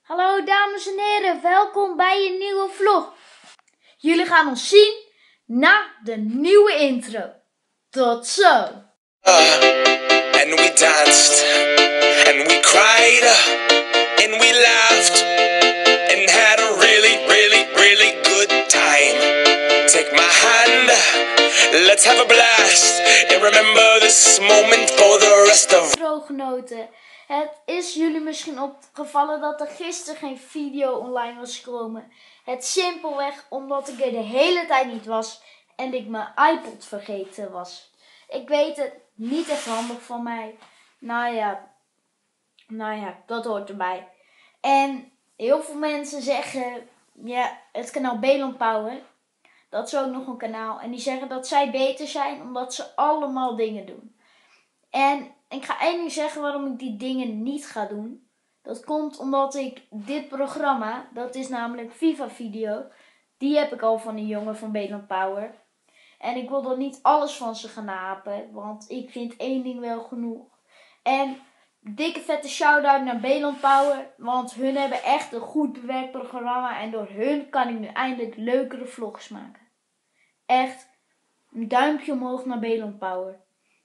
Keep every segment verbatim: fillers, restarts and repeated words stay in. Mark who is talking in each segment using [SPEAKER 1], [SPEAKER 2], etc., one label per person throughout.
[SPEAKER 1] Hallo dames en heren, welkom bij een nieuwe vlog. Jullie gaan ons zien na de nieuwe intro. Tot zo!
[SPEAKER 2] Uh, and we danced, and we cried, uh, and we laughed, and had a really, really, really good time. Take my hand, let's have a blast, and remember this moment for the rest of...
[SPEAKER 1] Genoten. Het is jullie misschien opgevallen dat er gisteren geen video online was gekomen. Het simpelweg omdat ik er de hele tijd niet was en ik mijn iPod vergeten was. Ik weet het, niet echt handig van mij. Nou ja, nou ja, dat hoort erbij. En heel veel mensen zeggen, ja, het kanaal Beeland Power, dat is ook nog een kanaal. En die zeggen dat zij beter zijn omdat ze allemaal dingen doen. En ik ga één ding zeggen waarom ik die dingen niet ga doen. Dat komt omdat ik dit programma, dat is namelijk FIFA Video, die heb ik al van een jongen van Beeland Power. En ik wil dan niet alles van ze gaan napen, want ik vind één ding wel genoeg. En dikke vette shout-out naar Beeland Power, want hun hebben echt een goed bewerkt programma. En door hun kan ik nu eindelijk leukere vlogs maken. Echt, een duimpje omhoog naar Beeland Power.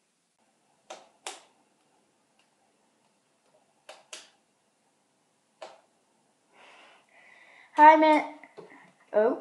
[SPEAKER 1] Hi man. Oh.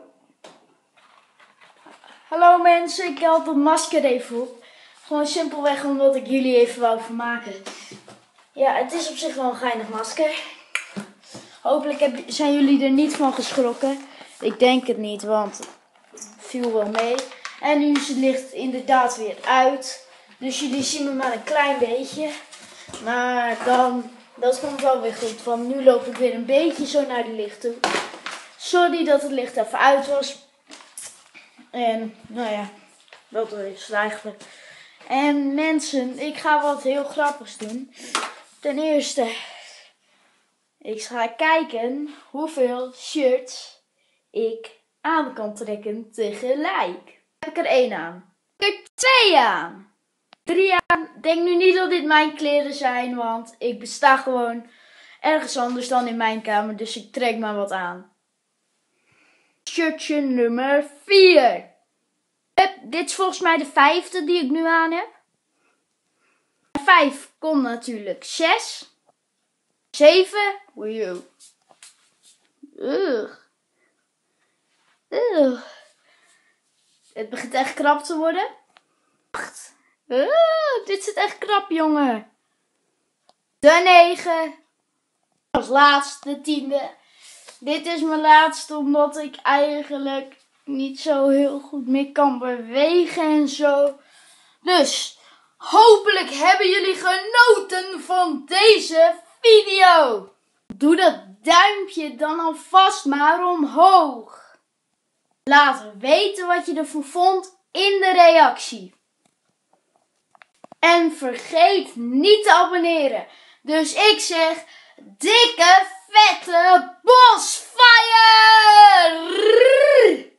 [SPEAKER 1] Hallo mensen, ik had het masker even op. Gewoon simpelweg omdat ik jullie even wou vermaken. Ja, het is op zich wel een geinig masker. Hopelijk heb, zijn jullie er niet van geschrokken. Ik denk het niet, want het viel wel mee. En nu is het licht inderdaad weer uit. Dus jullie zien me maar een klein beetje. Maar dan, dat komt wel weer goed. Want nu loop ik weer een beetje zo naar de licht toe. Sorry dat het licht even uit was. En nou ja, dat is het eigenlijk. En mensen, ik ga wat heel grappigs doen. Ten eerste, ik ga kijken hoeveel shirts ik aan kan trekken tegelijk. Heb ik er één aan? Ik heb er twee aan. Drie aan. Denk nu niet dat dit mijn kleren zijn, want ik besta gewoon ergens anders dan in mijn kamer. Dus ik trek maar wat aan. Shirtje nummer vier. Dit is volgens mij de vijfde die ik nu aan heb. Vijf komt natuurlijk zes. Zeven. Ugh. Ugh. Het begint echt krap te worden. Acht. Ugh. Dit zit echt krap, jongen. De negen. Als laatste de tiende. Dit is mijn laatste omdat ik eigenlijk niet zo heel goed meer kan bewegen en zo. Dus hopelijk hebben jullie genoten van deze video. Doe dat duimpje dan alvast maar omhoog. Laat weten wat je ervan vond in de reactie. En vergeet niet te abonneren. Dus ik zeg dikke vette bosfire!